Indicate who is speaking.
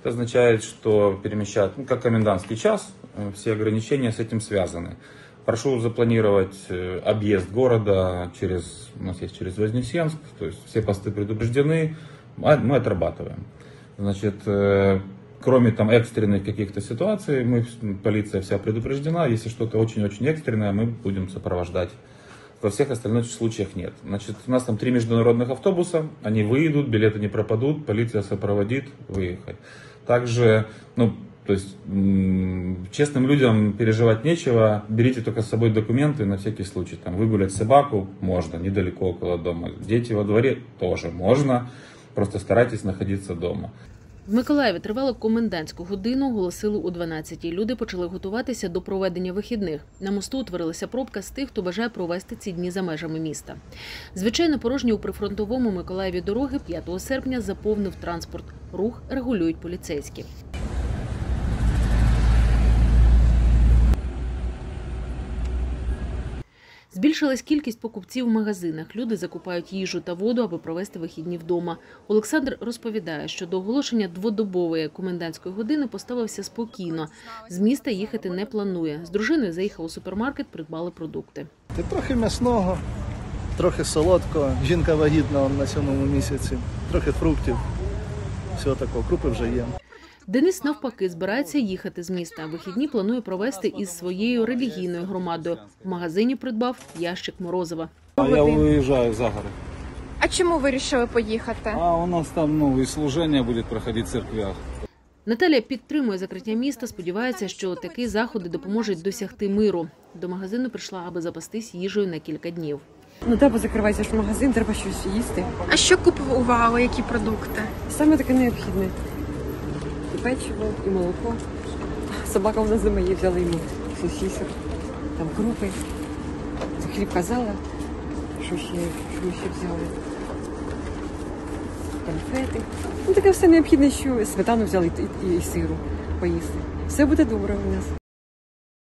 Speaker 1: Это означает, что перемещать, как комендантский час, все ограничения с этим связаны. Прошу запланировать объезд города у нас есть через Вознесенск, то есть все посты предупреждены, мы отрабатываем. Значит, кроме там экстренных каких-то ситуаций, полиция вся предупреждена, если что-то очень-очень экстренное, мы будем сопровождать. Во всех остальных случаях нет. Значит, у нас там 3 международных автобуса, они выйдут, билеты не пропадут, полиция сопроводит выехать. Также, то есть честным людям переживать нечего, берите только с собой документы на всякий случай. Там выгулять собаку можно, недалеко около дома. Дети во дворе тоже можно, просто старайтесь находиться дома.
Speaker 2: В Миколаєві тривала комендантську годину, оголосили о 12-й. Люди почали готуватися до проведення вихідних. На мосту утворилася пробка з тих, хто бажає провести ці дні за межами міста. Звичайно, порожні у прифронтовому Миколаєві дороги 5 серпня заповнив транспорт. Рух регулюють поліцейські. Збільшилась кількість покупців в магазинах. Люди закупають їжу та воду, аби провести вихідні вдома. Олександр розповідає, що до оголошення дводобової комендантської години поставився спокійно. З міста їхати не планує. З дружиною заїхав у супермаркет, придбали продукти.
Speaker 3: Трохи м'ясного, трохи солодкого. Жінка вагітна на 7-му місяці. Трохи фруктів. Всього такого. Крупи вже є.
Speaker 2: Денис, навпаки, збирається їхати з міста. Вихідні планує провести із своєю релігійною громадою. В магазині придбав ящик морозива.
Speaker 4: Я виїжджаю за гори.
Speaker 5: А чому ви вирішили поїхати?
Speaker 4: У нас там і служення буде проходити в церквях.
Speaker 2: Наталія підтримує закриття міста, сподівається, що такі заходи допоможуть досягти миру. До магазину прийшла, аби запастись їжею на кілька днів.
Speaker 6: Треба закриватися ж магазин, треба щось їсти.
Speaker 5: А що купували, які продукти?
Speaker 6: Саме таке необхідне. І печиво, і молоко. Собака у нас дома є, взяли йому сосисок, там крупи. Хліб казала, що ще взяли. Конфети. Таке все необхідне, що сметану взяли і сиру поїсти. Все буде добре у нас.